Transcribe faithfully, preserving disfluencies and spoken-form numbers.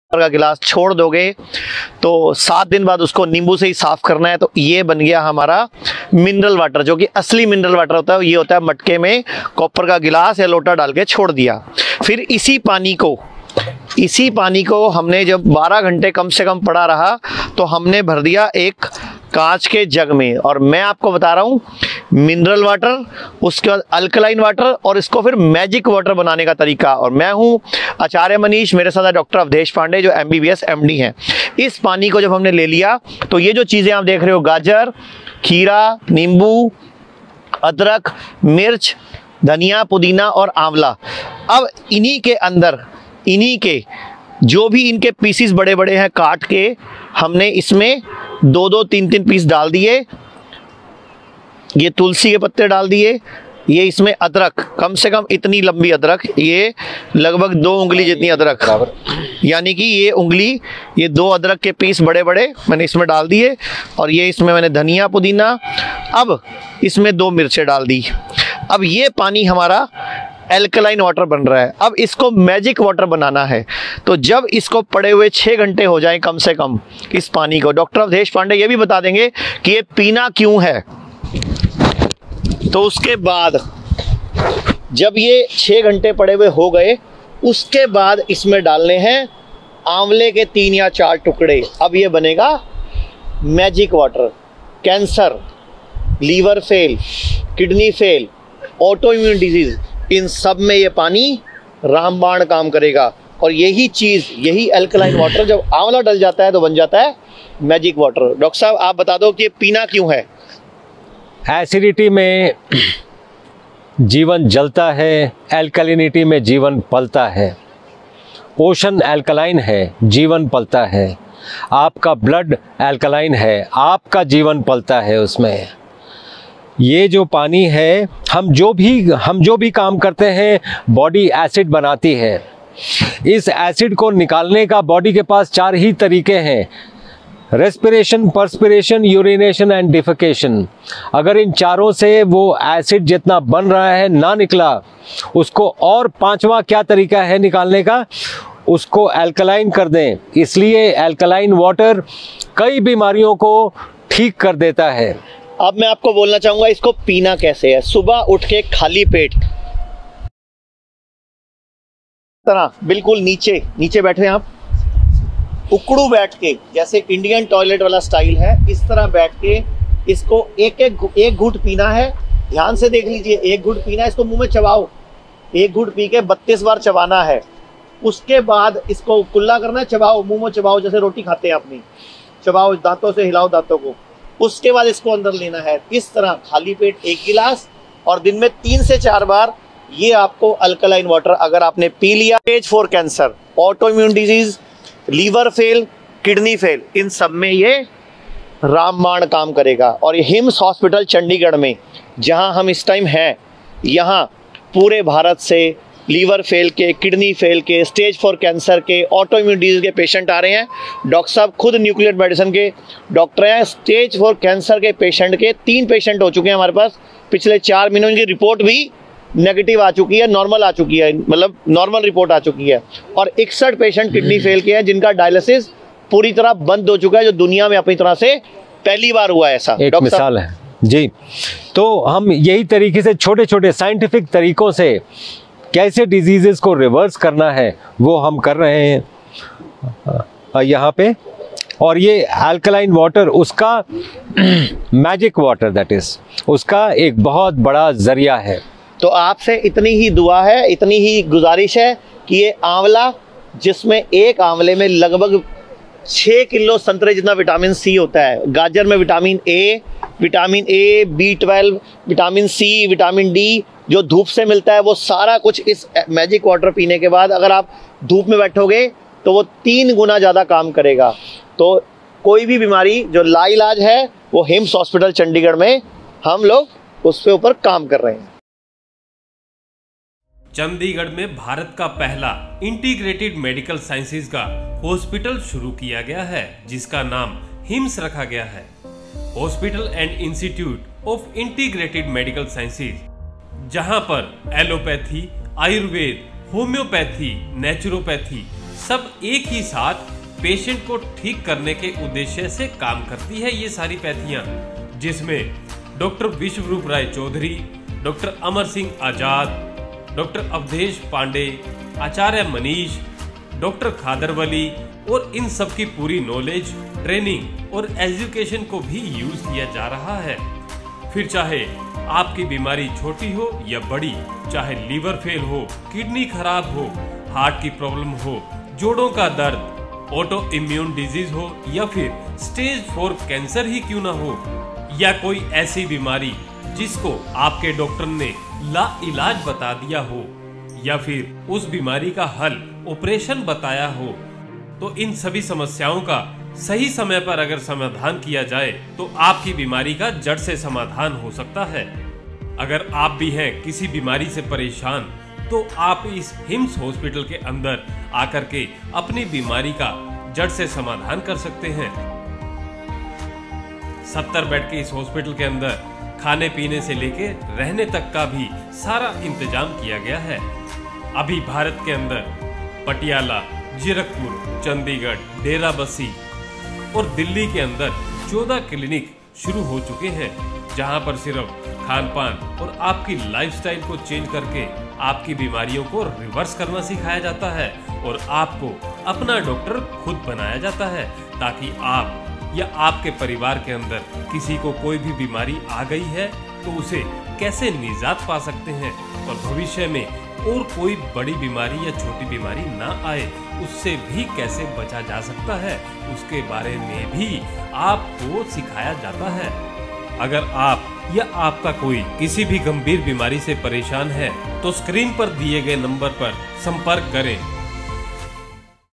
का गिलास छोड़ दोगे तो सात दिन बाद उसको नींबू से ही साफ करना है। तो ये बन गया हमारा मिनरल वाटर, जो कि असली मिनरल वाटर होता है। ये होता है मटके में कॉपर का गिलास या लोटा डाल के छोड़ दिया। फिर इसी पानी को इसी पानी को हमने जब बारह घंटे कम से कम पड़ा रहा तो हमने भर दिया एक कांच के जग में। और मैं आपको बता रहा हूँ मिनरल वाटर, उसके बाद अल्कलाइन वाटर और इसको फिर मैजिक वाटर बनाने का तरीका। और मैं हूँ आचार्य मनीष, मेरे साथ डॉक्टर अवधेश पांडे जो एमबीबीएस एमडी हैं। इस पानी को जब हमने ले लिया तो ये जो चीज़ें आप देख रहे हो, गाजर, खीरा, नींबू, अदरक, मिर्च, धनिया, पुदीना और आंवला, अब इन्हीं के अंदर इन्हीं के जो भी इनके पीसीस बड़े बड़े हैं काट के हमने इसमें दो दो तीन तीन पीस डाल दिए। ये तुलसी के पत्ते डाल दिए, ये इसमें अदरक, कम से कम इतनी लंबी अदरक, ये लगभग दो उंगली जितनी अदरक, यानी कि ये उंगली, ये दो अदरक के पीस बड़े बड़े मैंने इसमें डाल दिए। और ये इसमें मैंने धनिया, पुदीना, अब इसमें दो मिर्चें डाल दी। अब ये पानी हमारा एल्कलाइन वाटर बन रहा है। अब इसको मैजिक वाटर बनाना है। तो जब इसको पड़े हुए छः घंटे हो जाएं कम से कम इस पानी को, डॉक्टर अवधेश पांडे ये भी बता देंगे कि ये पीना क्यों है। तो उसके बाद जब ये छः घंटे पड़े हुए हो गए, उसके बाद इसमें डालने हैं आंवले के तीन या चार टुकड़े। अब ये बनेगा magic water. Cancer, liver fail, kidney fail, autoimmune disease, इन सब में ये पानी रामबाण काम करेगा। और यही चीज़, यही अल्कलाइन वाटर जब आंवला डल जाता है तो बन जाता है मैजिक वाटर। डॉक्टर साहब आप बता दो कि ये पीना क्यों है। एसिडिटी में जीवन जलता है, एल्कलिनिटी में जीवन पलता है। ओशन एल्कलाइन है, जीवन पलता है। आपका ब्लड एल्कलाइन है, आपका जीवन पलता है उसमें। ये जो पानी है, हम जो भी हम जो भी काम करते हैं बॉडी एसिड बनाती है। इस एसिड को निकालने का बॉडी के पास चार ही तरीके हैं, respiration, perspiration, urination and defecation. अगर इन चारों से वो एसिड जितना बन रहा है ना निकला, उसको और पांचवा क्या तरीका है निकालने का, उसको अल्कलाइन कर दें। इसलिए अल्कलाइन वाटर कई बीमारियों को ठीक कर देता है। अब मैं आपको बोलना चाहूंगा इसको पीना कैसे है। सुबह उठ के खाली पेट तरह बिल्कुल नीचे नीचे बैठे आप, उकड़ू बैठ के, जैसे इंडियन टॉयलेट वाला स्टाइल है, इस तरह बैठ के इसको एक एक एक घूंट पीना है। ध्यान से देख लीजिए, एक घूंट पीना है, इसको मुंह में चबाओ। एक घूंट पी के बत्तीस बार चबाना है। उसके बाद इसको कुल्ला करना है, चबाओ, मुंह में चबाओ, जैसे रोटी खाते हैं अपनी, चबाओ, दांतों से हिलाओ दांतों को। उसके बाद इसको अंदर लेना है। इस तरह खाली पेट एक गिलास और दिन में तीन से चार बार ये आपको अल्कलाइन वाटर अगर आपने पी लिया। Stage four cancer, autoimmune disease, liver fail, kidney fail, इन सब में ये रामबाण काम करेगा। और ये हिम्स हॉस्पिटल चंडीगढ़ में जहां हम इस टाइम हैं, यहाँ पूरे भारत से लीवर फेल के, किडनी फेल के, स्टेज फोर कैंसर के, ऑटो इम्यून डिजीज के पेशेंट आ रहे हैं। डॉक्टर साहब खुद न्यूक्लियर मेडिसिन के डॉक्टर हैं। स्टेज फोर कैंसर के पेशेंट के तीन पेशेंट हो चुके हैं हमारे पास पिछले चार महीनों की रिपोर्ट भी नेगेटिव आ चुकी है, नॉर्मल आ चुकी है, मतलब नॉर्मल रिपोर्ट आ चुकी है। और इकसठ पेशेंट किडनी फेल के हैं जिनका डायलिसिस पूरी तरह बंद हो चुका है, जो दुनिया में अपनी तरह से पहली बार हुआ है। ऐसा एक मिसाल है जी। तो हम यही तरीके से छोटे छोटे साइंटिफिक तरीकों से कैसे डिजीजेस को रिवर्स करना है वो हम कर रहे हैं यहाँ पे। और ये अल्कलाइन वाटर उसका मैजिक वाटर, दैट इज उसका एक बहुत बड़ा जरिया है। तो आपसे इतनी ही दुआ है, इतनी ही गुजारिश है कि ये आंवला, जिसमें एक आंवले में लगभग छः किलो संतरे जितना विटामिन सी होता है, गाजर में vitamin A, vitamin A, B twelve, vitamin C, vitamin D जो धूप से मिलता है, वो सारा कुछ इस मैजिक वाटर पीने के बाद अगर आप धूप में बैठोगे तो वो तीन गुना ज़्यादा काम करेगा। तो कोई भी बीमारी जो लाइलाज है वो हिम्स हॉस्पिटल चंडीगढ़ में हम लोग उस पे ऊपर काम कर रहे हैं। चंडीगढ़ में भारत का पहला इंटीग्रेटेड मेडिकल साइंसेज का हॉस्पिटल शुरू किया गया है, जिसका नाम हिम्स रखा गया है। Hospital and institute of integrated medical sciences, जहां पर एलोपैथी, आयुर्वेद, होम्योपैथी, नेचुरोपैथी, सब एक ही साथ पेशेंट को ठीक करने के उद्देश्य से काम करती है ये सारी पैथियां, जिसमें doctor Biswaroop Roy Chowdhury, doctor Amar Singh Azad, doctor Awadhesh Pandey, Acharya Manish, doctor Khadarvali और इन सब की पूरी नॉलेज, ट्रेनिंग और एजुकेशन को भी यूज किया जा रहा है। फिर चाहे आपकी बीमारी छोटी हो या बड़ी, चाहे लीवर फेल हो, किडनी खराब हो, हार्ट की प्रॉब्लम हो, जोड़ों का दर्द, ऑटो इम्यून डिजीज हो या फिर स्टेज फोर कैंसर ही क्यों ना हो, या कोई ऐसी बीमारी जिसको आपके डॉक्टर ने लाइलाज बता दिया हो, या फिर उस बीमारी का हल ऑपरेशन बताया हो, तो इन सभी समस्याओं का सही समय पर अगर समाधान किया जाए तो आपकी बीमारी का जड़ से समाधान हो सकता है। अगर आप भी हैं किसी बीमारी से परेशान, तो आप इस हिम्स हॉस्पिटल के अंदर आकर के अपनी बीमारी का जड़ से समाधान कर सकते हैं। सत्तर बेड के इस हॉस्पिटल के अंदर खाने पीने से लेके रहने तक का भी सारा इंतजाम किया गया है। अभी भारत के अंदर पटियाला, जीरकपुर, चंडीगढ़, डेरा बस्सी और दिल्ली के अंदर चौदह क्लिनिक शुरू हो चुके हैं, जहां पर सिर्फ खान पान और आपकी लाइफस्टाइल को चेंज करके आपकी बीमारियों को रिवर्स करना सिखाया जाता है और आपको अपना डॉक्टर खुद बनाया जाता है, ताकि आप या आपके परिवार के अंदर किसी को कोई भी बीमारी आ गई है तो उसे कैसे निजात पा सकते हैं और भविष्य में और कोई बड़ी बीमारी या छोटी बीमारी ना आए, उससे भी कैसे बचा जा सकता है, उसके बारे में भी आपको सिखाया जाता है। अगर आप या आपका कोई किसी भी गंभीर बीमारी से परेशान है तो स्क्रीन पर दिए गए नंबर पर संपर्क करें